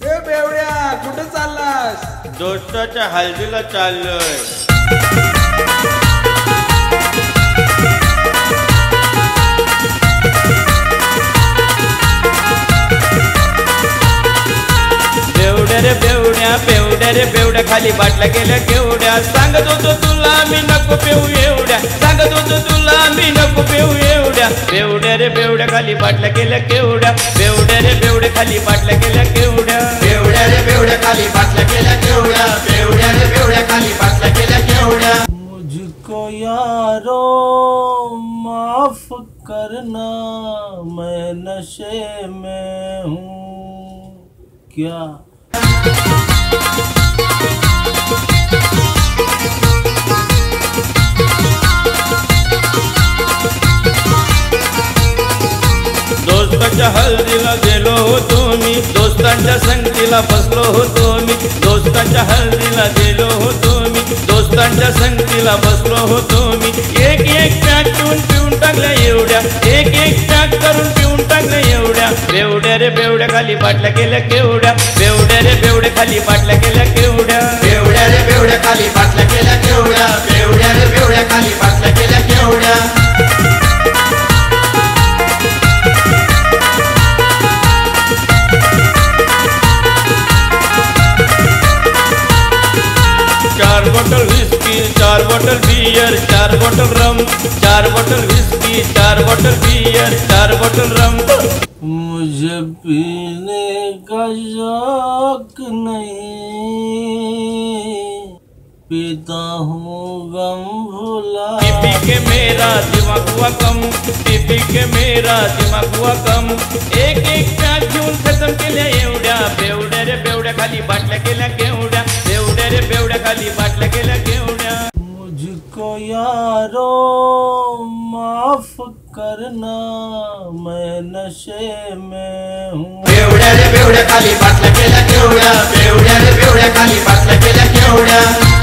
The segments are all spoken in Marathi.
ए बेवड्या कुठे चाललास? दोस्ताच्या हल्दीला चाललोय. बेवड्या रे बेवड्या खाली बाटल्या गेल्या केवड्या. सांगत होतो तुला मी नको पेऊ एवढ्या. सांगत होतो तुला मी नको पेऊ एवढ्या. बेवड्या रे बेवड्या खाली बाटल्या गेल्या केवड्या. बेवड्या रे बेवड्या खाली बाटल्या गेल्या केवड्या. बेवड्या रे बेवड्या खाली बाटल्या गेल्या केवड्या. बेवड्या रे बेवड्या खाली बाटल्या गेल्या केवड्या. मुझको यारो माफ करना, मैं नशे में हूँ क्या. दोस्ताच्या हल्दीला गेलो होतो मी. दोस्तांच्या संगतीला बसलो होतो मी. दोस्ताच्या हल्दीला गेलो होतो मी. दोस्तांच्या संगतीला बसलो होतो मी. एक एक पॅक पिऊन टाकल्या एवढ्या. एक एक पॅक करून पिऊन टाकल्या एवढ्या. बेवड्या रे बेवड्या खाली बाटल्या गेल्या केवड्या. बेवड्या रे बेवड्या खाली बाटल्या गेल्या केवड्या. बेवड्या रे बेवड्या खाली बाटल्या गेल्या केवड्या. बेवड्या रे बेवड्या खाली बाटल्या गेल्या केवड्या. चार bottle whisky, 4 bottle beer, 4 bottle rum, 4 bottle whisky, 4 bottle beer, 4 bottle rum. मुझे पीने का शौक नहीं, पीता हूँ गम भुला. पी के मेरा दिमाग हुआ कम. पी के मेरा दिमाग हुआ कम. एक एक पॅक घेऊन खतम केल्या एवढ्या. बेवड्या रे बेवड्या खाली बाटल्या गेल्या केवढ्या. बेवड्या रे बेवड्या खाली बाटल्या गेल्या केवढ्या. मुझको यारो माफ करना, मैं नशे में हूँ. बेवड्या रे बेवड्या खाली बाटल्या गेल्या केवड्या. बेवड्या रे बेवड्या खाली बाटल्या गेल्या केवड्या.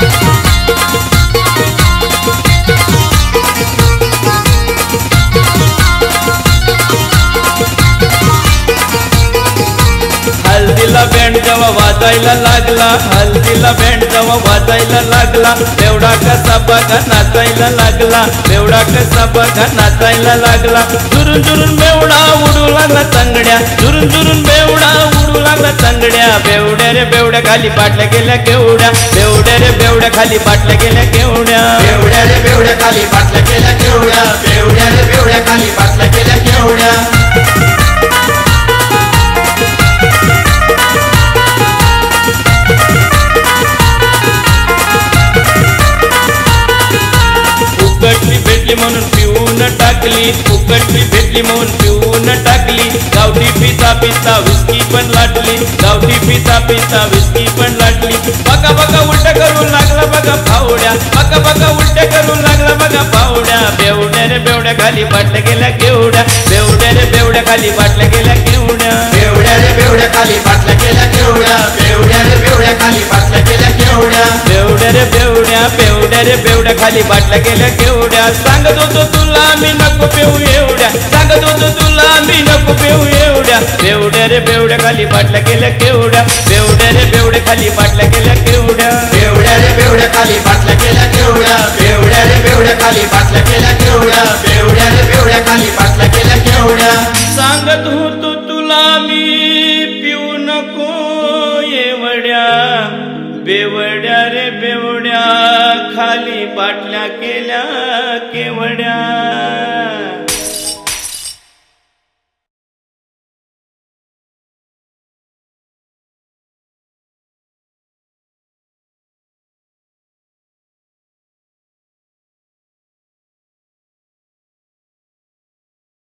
हल्दीला बँड जेव्हा वाजायला लागला. हल्दीला बँड जेव्हा वाजायला लागला. बेवडा कसा बघा नाचायला लागला. बेवडा कसा बघा नाचायला लागला. झुरून झुरून बेवडा उडू लागला तंगड्या. झुरून झुरून बेवडा उडू लागला तंगड्या. बेवड्या रे बेवड्या खाली बाटल्या गेल्या केवड्या. बेवड्या रे बेवड्या खाली बाटल्या गेल्या केवड्या. बेवड्या रे बेवड्या खाली बाटल्या गेल्या केवड्या. बेवड्या रे बेवड्या खाली बाटल्या गेल्या केवड्या. फुकटली भेटली म्हणून पिऊन टाकली. फुकटली भेटली म्हणून पिऊन टाकली. गावठी पिता पिता विस्की पण लाटली. गावठी पिता पिता विस्की पण लाटली. बघा बघा उलट्या करून लागला बघा फावड्या. बघा बघा उलट्या करून लागला बघा फावड्या. बेवड्या रे बेवड्या खाली बाटल्या गेल्या केवड्या. बेवड्या रे बेवड्या खाली बाटल्या गेल्या केवड्या. बेवड्या रे बेवड्या खाली बाटल्या गेल्या केवड्या. बेवड्या रे बेवड्या खाली बाटल्या गेल्या केवड्या. बेवड्या रे बेवड्या. बेवड्या रे बेवड्या खाली बाटल्या गेल्या केवड्या. सांगत होतो तुला मी नको पेऊ एवढ्या. सांगत होतो तुला मी नको पेऊ एवढ्या. बेवड्या रे बेवड्या खाली बाटल्या गेल्या केवड्या. बेवड्या रे बेवड्या खाली बाटल्या गेल्या केवड्या. बेवड्या रे बेवड्या खाली बाटल्या गेल्या केवड्या. बेवड्या रे बेवड्या खाली बाटल्या गेल्या केवड्या. बेवड्या रे बेवड्या खाली बाटल्या गेल्या केवड्या. सांगत होतो तुला मी पिऊ नको एवढ्या. बेवड्या रे बेवड्या खाली बाटल्या केल्या केवड्या.